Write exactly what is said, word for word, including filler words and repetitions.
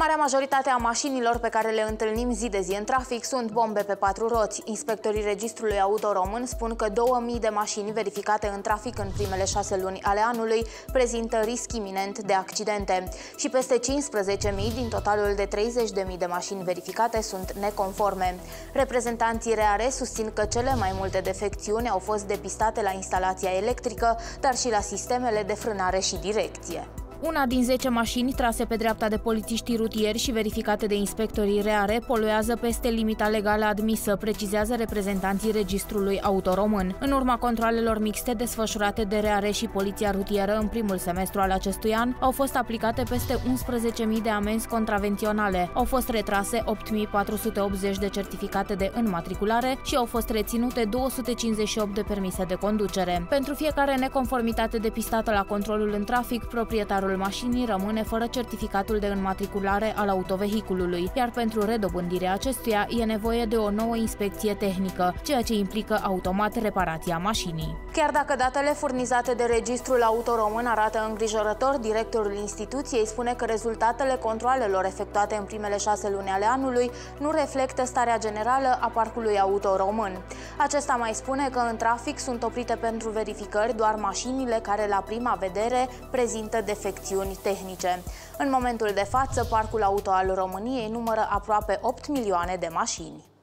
Marea majoritate a mașinilor pe care le întâlnim zi de zi în trafic sunt bombe pe patru roți. Inspectorii Registrului Auto Român spun că două mii de mașini verificate în trafic în primele șase luni ale anului prezintă risc iminent de accidente și peste cincisprezece mii din totalul de treizeci de mii de mașini verificate sunt neconforme. Reprezentanții R A R susțin că cele mai multe defecțiuni au fost depistate la instalația electrică, dar și la sistemele de frânare și direcție. Una din zece mașini trase pe dreapta de polițiștii rutieri și verificate de inspectorii R A R poluează peste limita legală admisă, precizează reprezentanții Registrului Auto Român. În urma controalelor mixte desfășurate de R A R și Poliția Rutieră în primul semestru al acestui an, au fost aplicate peste unsprezece mii de amenzi contravenționale. Au fost retrase opt mii patru sute optzeci de certificate de înmatriculare și au fost reținute două sute cincizeci și opt de permise de conducere. Pentru fiecare neconformitate depistată la controlul în trafic, proprietarul mașinii rămâne fără certificatul de înmatriculare al autovehiculului, iar pentru redobândirea acestuia e nevoie de o nouă inspecție tehnică, ceea ce implică automat reparația mașinii. Chiar dacă datele furnizate de Registrul Auto Român arată îngrijorător, directorul instituției spune că rezultatele controalelor efectuate în primele șase luni ale anului nu reflectă starea generală a parcului auto român. Acesta mai spune că în trafic sunt oprite pentru verificări doar mașinile care la prima vedere prezintă defecțiuni tehnice. În momentul de față, parcul auto al României numără aproape opt milioane de mașini.